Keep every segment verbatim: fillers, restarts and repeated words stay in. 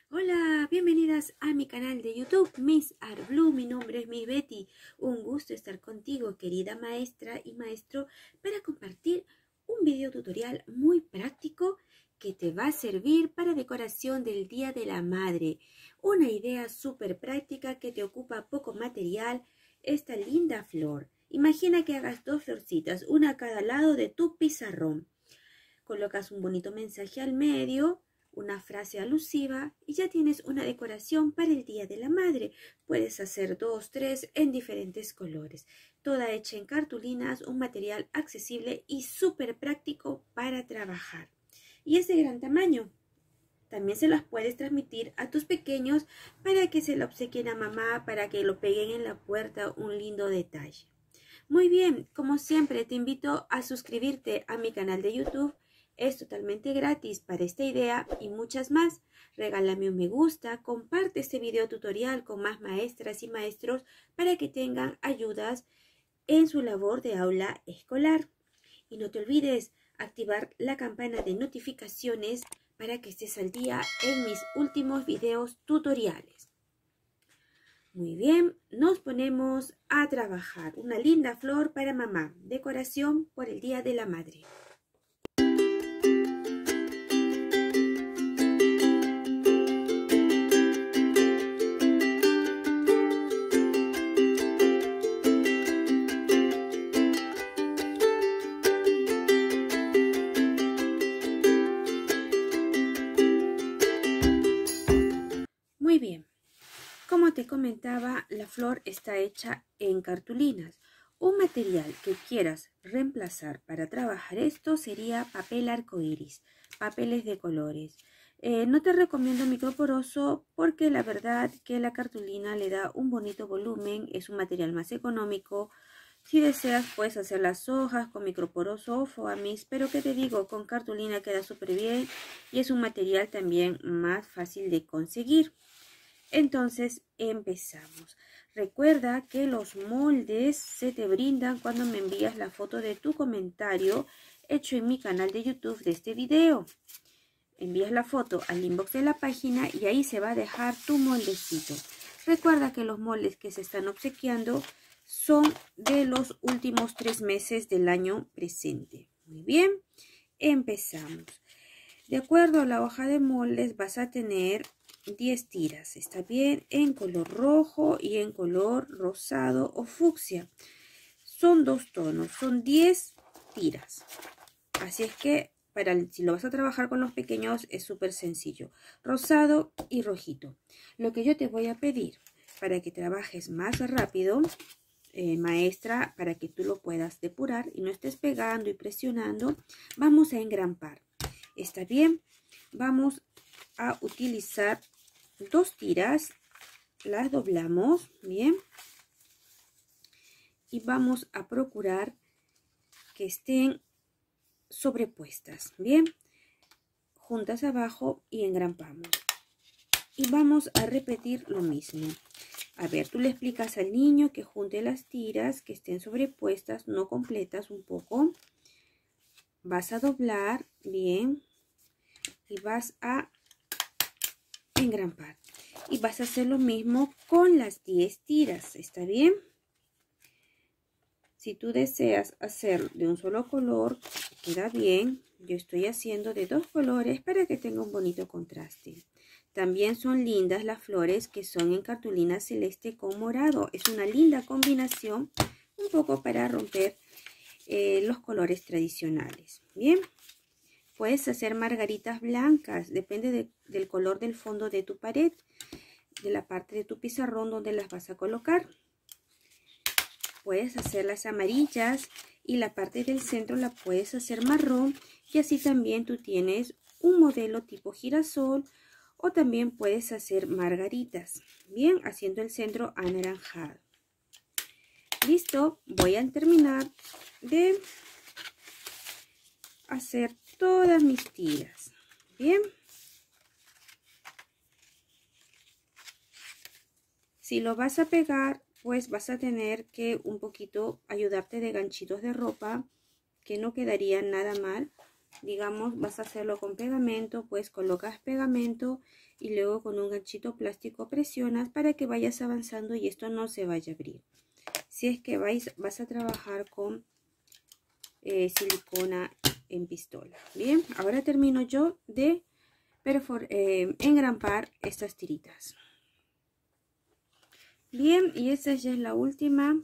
Hola, bienvenidas a mi canal de YouTube Miss Art Blue. Mi nombre es Miss Betty. Un gusto estar contigo, querida maestra y maestro, para compartir un video tutorial muy práctico que te va a servir para decoración del Día de la Madre. Una idea súper práctica que te ocupa poco material, esta linda flor. Imagina que hagas dos florcitas, una a cada lado de tu pizarrón. Colocas un bonito mensaje al medio, una frase alusiva y ya tienes una decoración para el Día de la Madre. Puedes hacer dos, tres en diferentes colores. Toda hecha en cartulinas, un material accesible y súper práctico para trabajar. Y es de gran tamaño. También se las puedes transmitir a tus pequeños para que se lo obsequien a mamá, para que lo peguen en la puerta, un lindo detalle. Muy bien, como siempre te invito a suscribirte a mi canal de YouTube. Es totalmente gratis para esta idea y muchas más. Regálame un me gusta, comparte este video tutorial con más maestras y maestros para que tengan ayudas en su labor de aula escolar. Y no te olvides activar la campana de notificaciones para que estés al día en mis últimos videos tutoriales. Muy bien, nos ponemos a trabajar. Una linda flor para mamá. Decoración por el Día de la Madre. Muy bien. Como te comentaba, la flor está hecha en cartulinas. Un material que quieras reemplazar para trabajar esto sería papel arcoíris, papeles de colores. Eh, no te recomiendo microporoso porque la verdad que la cartulina le da un bonito volumen, es un material más económico. Si deseas puedes hacer las hojas con microporoso o foamis, pero que te digo, con cartulina queda súper bien y es un material también más fácil de conseguir. Entonces empezamos. Recuerda que los moldes se te brindan cuando me envías la foto de tu comentario hecho en mi canal de YouTube de este video. Envías la foto al inbox de la página y ahí se va a dejar tu moldecito. Recuerda que los moldes que se están obsequiando son de los últimos tres meses del año presente. Muy bien, empezamos. De acuerdo a la hoja de moldes vas a tener diez tiras, está bien, en color rojo y en color rosado o fucsia. Son dos tonos, son diez tiras. Así es que para el, si lo vas a trabajar con los pequeños es súper sencillo. Rosado y rojito. Lo que yo te voy a pedir para que trabajes más rápido, eh, maestra, para que tú lo puedas depurar y no estés pegando y presionando, vamos a engrampar. Está bien, vamos a utilizar dos tiras, las doblamos, bien, y vamos a procurar que estén sobrepuestas, bien, juntas abajo y engrampamos. Y vamos a repetir lo mismo. A ver, tú le explicas al niño que junte las tiras, que estén sobrepuestas, no completas un poco. Vas a doblar, bien, y vas a engrampar. Y vas a hacer lo mismo con las diez tiras, ¿está bien? Si tú deseas hacer de un solo color, queda bien. Yo estoy haciendo de dos colores para que tenga un bonito contraste. También son lindas las flores que son en cartulina celeste con morado. Es una linda combinación, un poco para romper eh, los colores tradicionales. Bien. Puedes hacer margaritas blancas, depende de, del color del fondo de tu pared, de la parte de tu pizarrón donde las vas a colocar. Puedes hacer las amarillas y la parte del centro la puedes hacer marrón y así también tú tienes un modelo tipo girasol o también puedes hacer margaritas, bien, haciendo el centro anaranjado. Listo, voy a terminar de hacer todas mis tiras, bien. Si lo vas a pegar, pues vas a tener que un poquito ayudarte de ganchitos de ropa que no quedarían nada mal. Digamos, vas a hacerlo con pegamento, pues colocas pegamento y luego con un ganchito plástico presionas para que vayas avanzando y esto no se vaya a abrir. Si es que vais, vas a trabajar con eh, silicona en pistola. Bien, ahora termino yo de perfor eh, engrampar estas tiritas. Bien, y esta ya es la última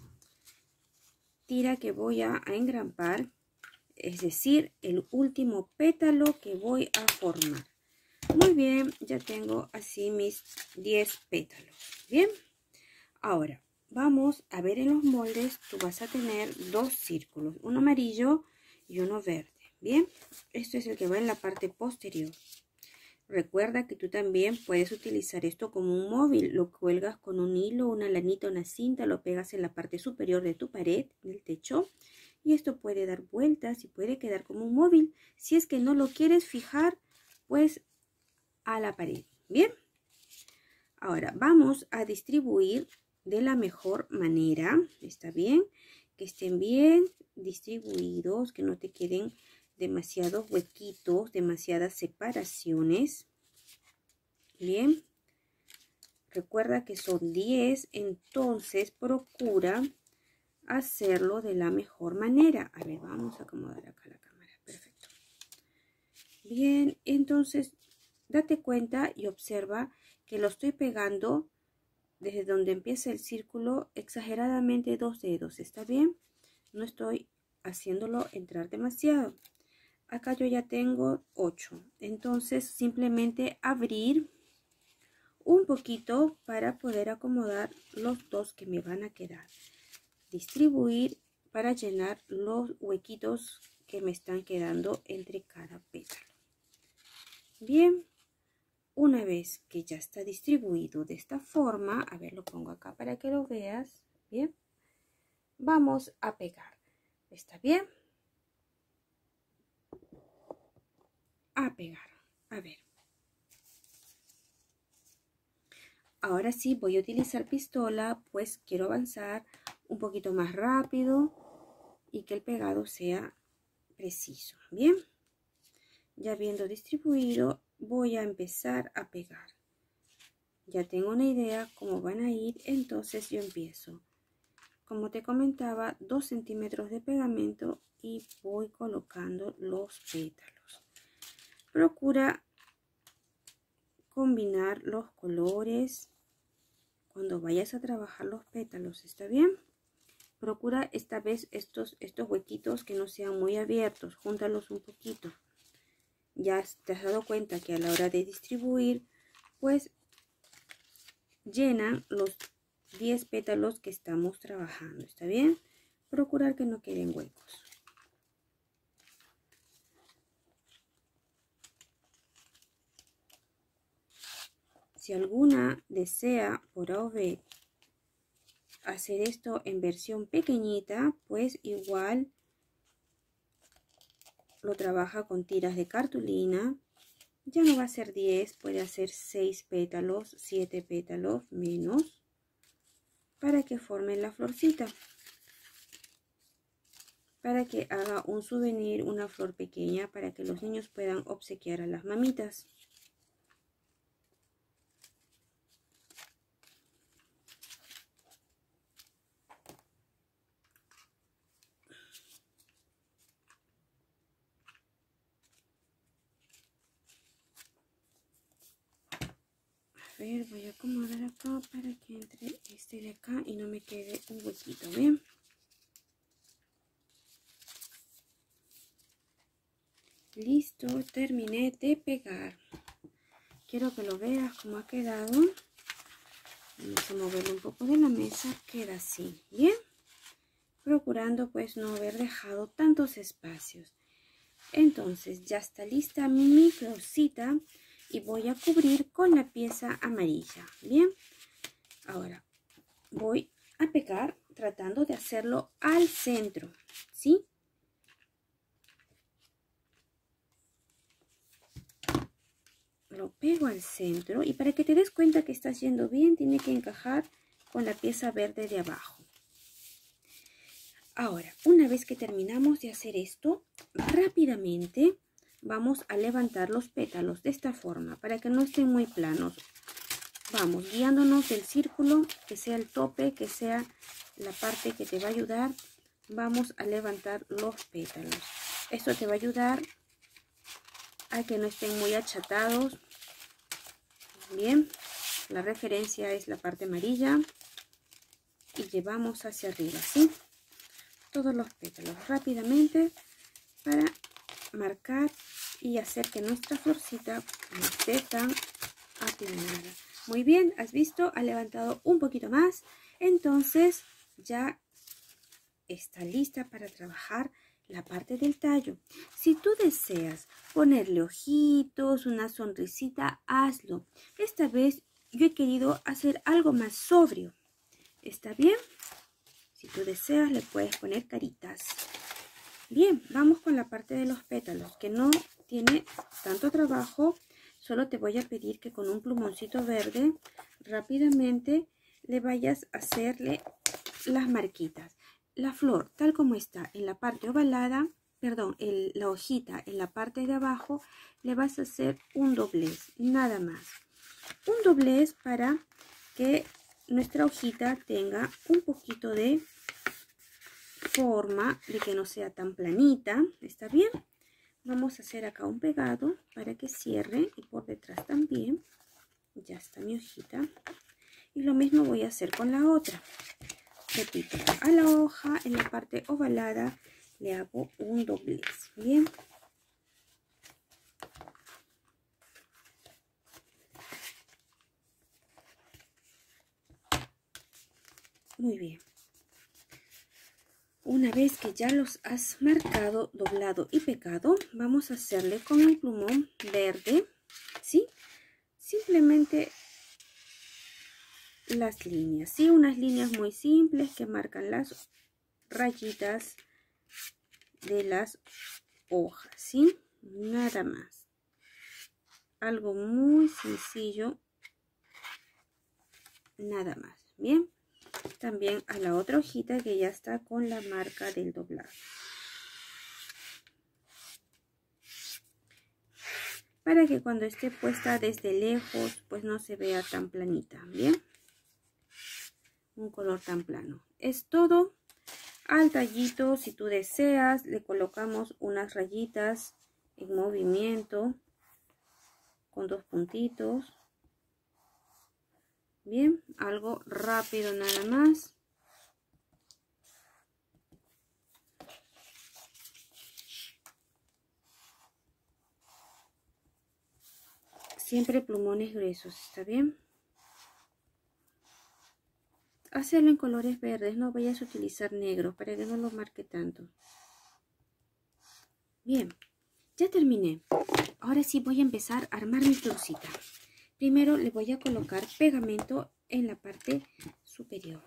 tira que voy a, a engrampar, es decir, el último pétalo que voy a formar. Muy bien, ya tengo así mis diez pétalos. Bien, ahora vamos a ver en los moldes. Tú vas a tener dos círculos, uno amarillo y uno verde. Bien, este es el que va en la parte posterior. Recuerda que tú también puedes utilizar esto como un móvil. Lo cuelgas con un hilo, una lanita, una cinta, lo pegas en la parte superior de tu pared, del techo. Y esto puede dar vueltas y puede quedar como un móvil. Si es que no lo quieres fijar, pues a la pared. Bien. Ahora vamos a distribuir de la mejor manera. ¿Está bien? Que estén bien distribuidos, que no te queden demasiados huequitos, demasiadas separaciones. Bien, recuerda que son diez, entonces procura hacerlo de la mejor manera. A ver, vamos a acomodar acá la cámara. Perfecto. Bien, entonces date cuenta y observa que lo estoy pegando desde donde empieza el círculo exageradamente dos dedos. ¿Está bien? No estoy haciéndolo entrar demasiado. Acá yo ya tengo ocho, entonces simplemente abrir un poquito para poder acomodar los dos que me van a quedar. Distribuir para llenar los huequitos que me están quedando entre cada pétalo. Bien, una vez que ya está distribuido de esta forma, a ver, lo pongo acá para que lo veas. Bien, vamos a pegar. ¿Está bien? A pegar. A ver. Ahora sí voy a utilizar pistola, pues quiero avanzar un poquito más rápido y que el pegado sea preciso. Bien. Ya habiendo distribuido, voy a empezar a pegar. Ya tengo una idea cómo van a ir, entonces yo empiezo. Como te comentaba, dos centímetros de pegamento y voy colocando los pétalos. Procura combinar los colores cuando vayas a trabajar los pétalos, ¿está bien? Procura esta vez estos, estos huequitos que no sean muy abiertos, júntalos un poquito. Ya te has dado cuenta que a la hora de distribuir, pues llenan los diez pétalos que estamos trabajando, ¿está bien? Procurar que no queden huecos. Si alguna desea por A o B hacer esto en versión pequeñita, pues igual lo trabaja con tiras de cartulina. Ya no va a ser diez, puede hacer seis pétalos, siete pétalos menos, para que formen la florcita. Para que haga un souvenir, una flor pequeña, para que los niños puedan obsequiar a las mamitas. A ver, voy a acomodar acá para que entre este de acá y no me quede un huequito, ¿bien? Listo, terminé de pegar. Quiero que lo veas cómo ha quedado. Vamos a moverlo un poco de la mesa, queda así, ¿bien? Procurando pues no haber dejado tantos espacios. Entonces ya está lista mi florcita. Y voy a cubrir con la pieza amarilla. Bien, ahora voy a pegar tratando de hacerlo al centro, ¿sí? Lo pego al centro y para que te des cuenta que está haciendo bien, tiene que encajar con la pieza verde de abajo. Ahora, una vez que terminamos de hacer esto, rápidamente vamos a levantar los pétalos de esta forma para que no estén muy planos. Vamos guiándonos del círculo, que sea el tope, que sea la parte que te va a ayudar. Vamos a levantar los pétalos. Esto te va a ayudar a que no estén muy achatados. Bien, la referencia es la parte amarilla y llevamos hacia arriba, ¿sí? Todos los pétalos rápidamente para marcar y hacer que nuestra florcita no esté tan aplanada. Muy bien, has visto, ha levantado un poquito más, entonces ya está lista para trabajar la parte del tallo. Si tú deseas ponerle ojitos, una sonrisita, hazlo. Esta vez yo he querido hacer algo más sobrio. ¿Está bien? Si tú deseas le puedes poner caritas. Bien, vamos con la parte de los pétalos, que no tiene tanto trabajo. Solo te voy a pedir que con un plumoncito verde rápidamente le vayas a hacerle las marquitas. La flor, tal como está en la parte ovalada, perdón, el, la hojita en la parte de abajo, le vas a hacer un doblez, nada más. Un doblez para que nuestra hojita tenga un poquito de forma, de que no sea tan planita. ¿Está bien? Vamos a hacer acá un pegado para que cierre y por detrás también. Ya está mi hojita. Y lo mismo voy a hacer con la otra. Repito, a la hoja en la parte ovalada le hago un doblez. Bien. Muy bien. Una vez que ya los has marcado, doblado y pegado, vamos a hacerle con el plumón verde, ¿sí? Simplemente las líneas, ¿sí? Unas líneas muy simples que marcan las rayitas de las hojas, ¿sí? Nada más. Algo muy sencillo, nada más, ¿bien? También a la otra hojita que ya está con la marca del doblado. Para que cuando esté puesta desde lejos, pues no se vea tan planita, ¿bien? Un color tan plano. Es todo. Al tallito, si tú deseas, le colocamos unas rayitas en movimiento con dos puntitos. Bien, algo rápido nada más. Siempre plumones gruesos, ¿está bien? Hacerlo en colores verdes, no vayas a utilizar negro para que no lo marque tanto. Bien, ya terminé. Ahora sí voy a empezar a armar mi florcita. Primero le voy a colocar pegamento en la parte superior.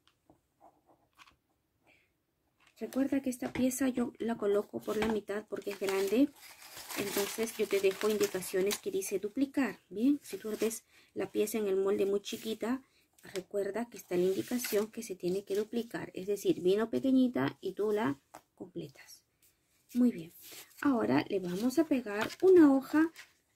Recuerda que esta pieza yo la coloco por la mitad porque es grande. Entonces yo te dejo indicaciones que dice duplicar. Bien, si tú ves la pieza en el molde muy chiquita, recuerda que está la indicación que se tiene que duplicar. Es decir, vino pequeñita y tú la completas. Muy bien. Ahora le vamos a pegar una hoja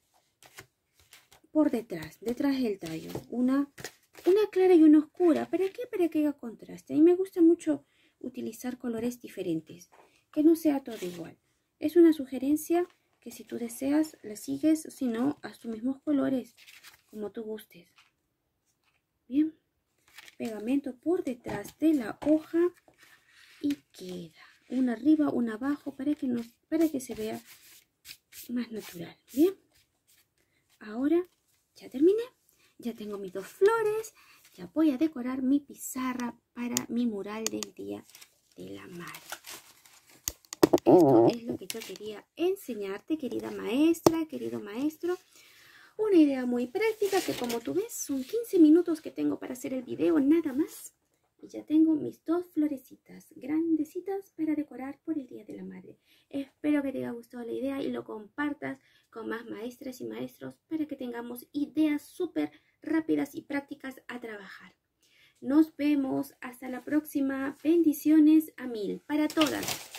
por detrás, detrás del tallo. Una, una clara y una oscura. ¿Para qué? Para que haga contraste. A mí me gusta mucho utilizar colores diferentes. Que no sea todo igual. Es una sugerencia que si tú deseas la sigues. Si no, haz tus mismos colores como tú gustes. Bien. Pegamento por detrás de la hoja. Y queda. Una arriba, una abajo. Para que, nos, para que se vea más natural. Bien. Ahora ya terminé, ya tengo mis dos flores, ya voy a decorar mi pizarra para mi mural del Día de la Madre. Esto es lo que yo quería enseñarte, querida maestra, querido maestro. Una idea muy práctica que, como tú ves, son quince minutos que tengo para hacer el video, nada más. Y ya tengo mis dos florecitas grandecitas para decorar por el Día de la Madre. Espero que te haya gustado la idea y lo compartas con más maestras y maestros para que tengamos ideas súper rápidas y prácticas a trabajar. Nos vemos hasta la próxima. Bendiciones a mil para todas.